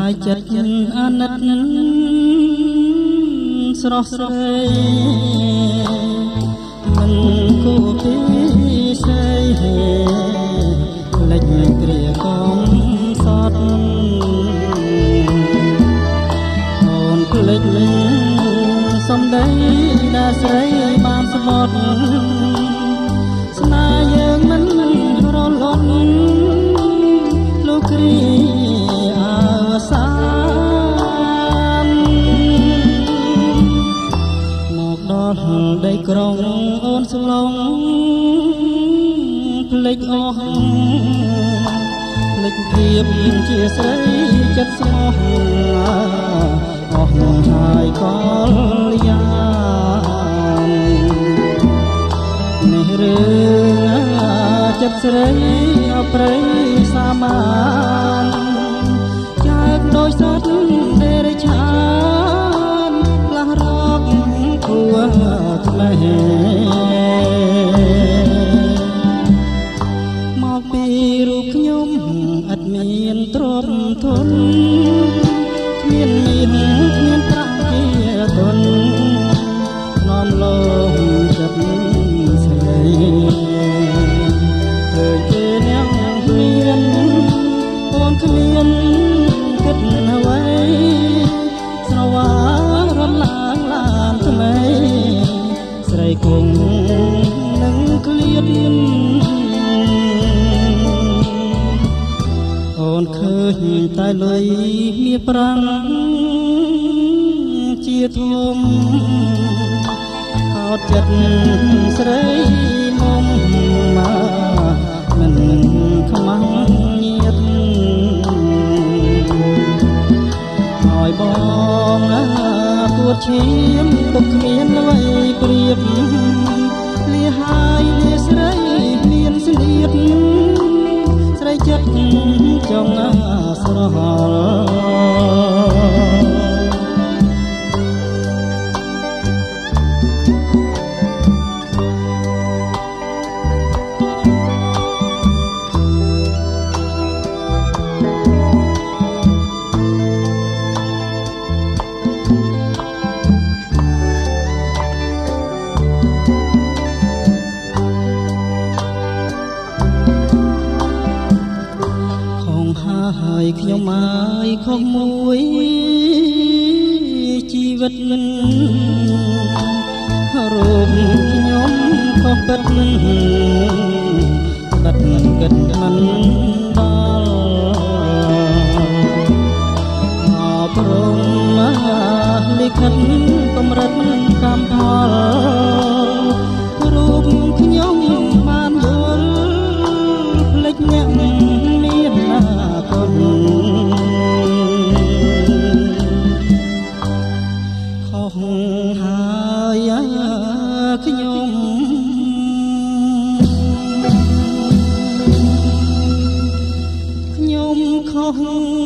យចិត្តអាណិតស្រស់ស្រីមិនគួរពីស្រីលេចគ្រាកងសតអូនភ្លេចសំដីដែលស្រីបានស្បត់ស្នេហ៍យើងមិនរលត់លោកគ្រាអវសានមកដល់ដីក្រុងអូនស្លងភ្លេចអស់ភ្លេចភាពជាស្រីចិត្តស្មោះអស់មកហើយកលយានេះរឿងចិត្តស្រីអប្រៃសាមានកើតដោយសត្វដេរឆានផ្លាស់រកគួថ្មីមកពីរូបខ្ញុំឥតមានទ្រព្យធនគ្មានប្រាក់ជាទុននាំលោចិត្តស្រីឃើញគេអ្នកមានអូនគ្មានគិតអ្វីស្រវារំលាងឡានថ្មីស្រីគង់នឹងក្លៀតអូនឃើញតែលុយមានប្រាំងជាធំកោតចិត្តស្រីមុំមកមិនខ្មាំងញាតឲ្យបងពួតឈាមទុកគ្មានអ្វីប្រៀបលាហើយលាស្រីមានស្នៀតស្រីចិត្តចង់ស្រហហើយខ្ញុំហើយខុសមួយជីវិតរូបខ្ញុំខុសពិតបាត់គិតមិនដល់អបរំលិខិតកម្រិតកម្មផលរូបខ្ញុំបានយល់ភ្លេចអ្នកមានណាកូនខុសហើយខ្ញុំខុស